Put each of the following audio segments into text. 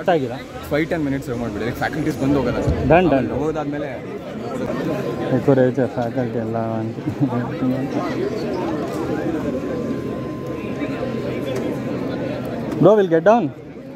Shift ಆಗಿಲ್ಲ 5-10 minutes ಮಾಡಿಬಿಡಿ faculties ಬಂದು ಹೋಗೋದು ಅಷ್ಟೇ ಡನ್ ಹೋದಾದ್ಮೇಲೆ ಎಕೋರೇಜ್ ಫ್ಯಾಕಲ್ಟಿ ಎಲ್ಲ ಬ್ರೋ ವಿಲ್ ಗೆಟ್ ಡೌನ್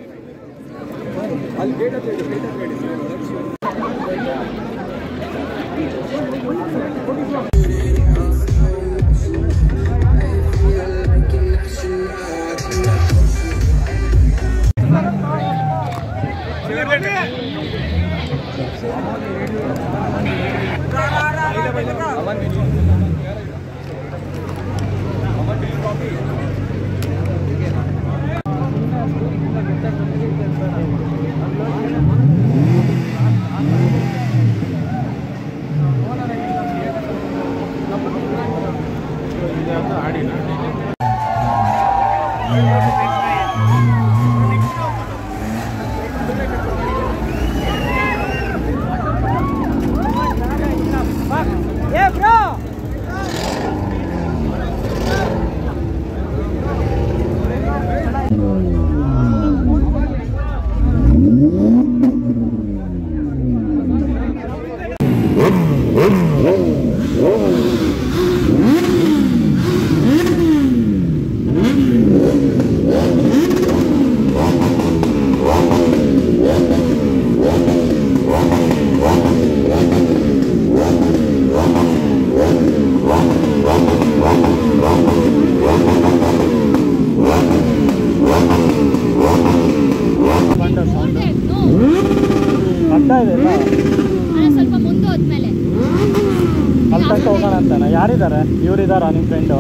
ಅಲ್ಲಿ ಹೋಗೋಣ ಅಂತಾನೆ. ಯಾರಿದ್ದಾರೆ? ಇವರಿದ್ದಾರಾ ನಿಮ್ಮ ಫ್ರೆಂಡು?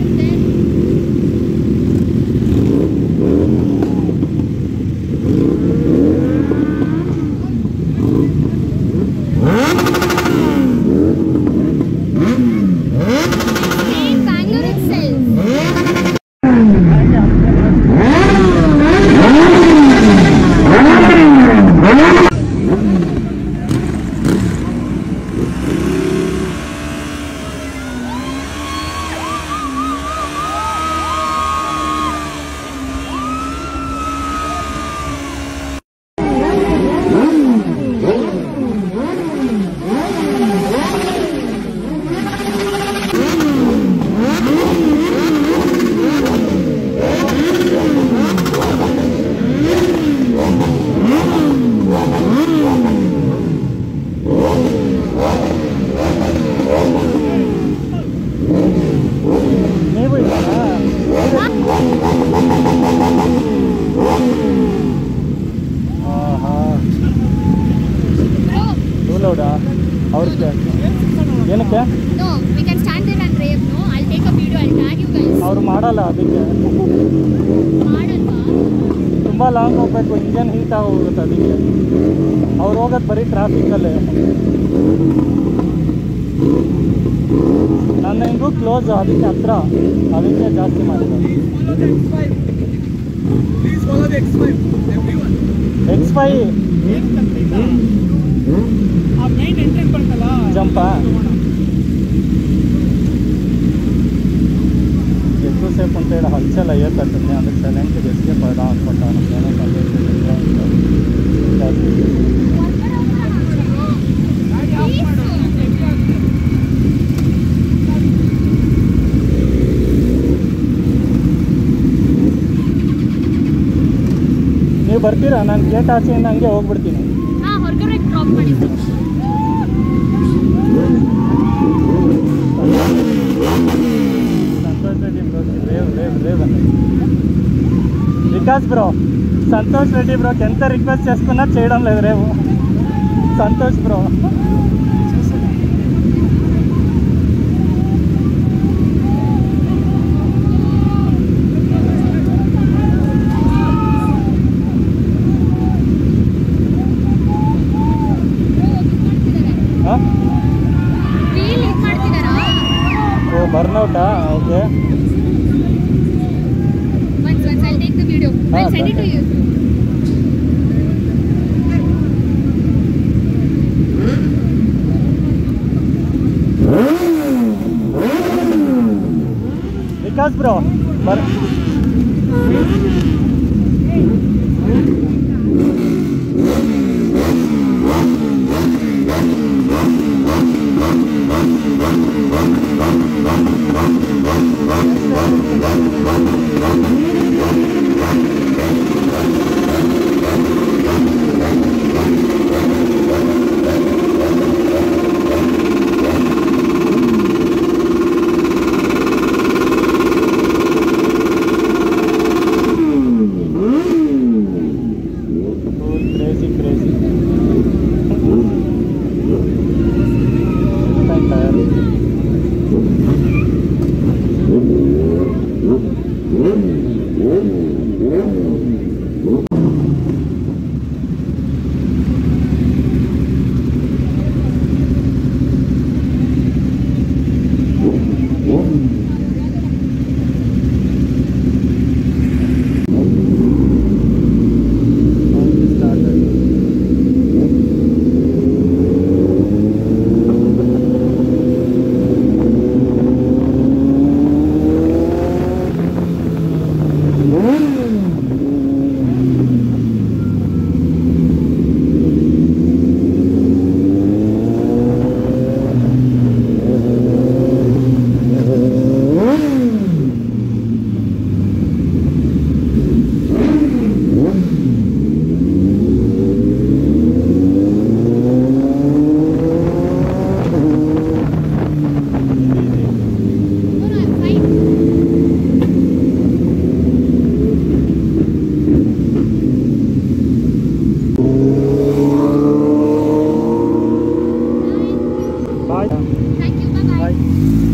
ಏನಕ್ಕೆ ಅವ್ರು ಮಾಡಲ್ಲ, ಅದಕ್ಕೆ ತುಂಬ ಲಾಂಗ್ ಹೋಗ್ಬೇಕು, ಇಂಜನ್ ಹೀಟ್ ಆಗಿ ಹೋಗುತ್ತೆ. ಅದಕ್ಕೆ ಅವ್ರು ಹೋಗೋದು ಬರೀ ಟ್ರಾಫಿಕ್ಕಲ್ಲೇ. ನನ್ನ ಹೆಂಗೂ ಕ್ಲೋಸ್, ಅದಕ್ಕೆ ಹತ್ರ, ಅದಕ್ಕೆ ಜಾಸ್ತಿ ಮಾಡಿದ್ದಾರೆ. X5 జంపా ఎక్కువసేపు ఉంటే ఇక్కడ హల్చల్ అయ్యేటట్టుంది. అందుకు సైలెంట్గా ఎస్కేప్ అవుదాం అనుకుంటాను. ನೀವು ಬರ್ತೀರಾ? ನಾನು ಗೇಟ್ ಆಚೆಯಿಂದ ಹಂಗೆ ಹೋಗ್ಬಿಡ್ತೀನಿ. వికాస్ బ్రో, సంతోష్ రెడ్డి బ్రోకి ఎంత రిక్వెస్ట్ చేసుకున్నా చేయడం లేదు రేపు. సంతోష్ బ్రో ಬರ್ನೌಟಾ? ಓಕೆ, ವಿಕಾಸ್ ಬ್ರೋ ಬರ್ Crazy, crazy. Tire. Bye. Thank you. Bye bye. Bye.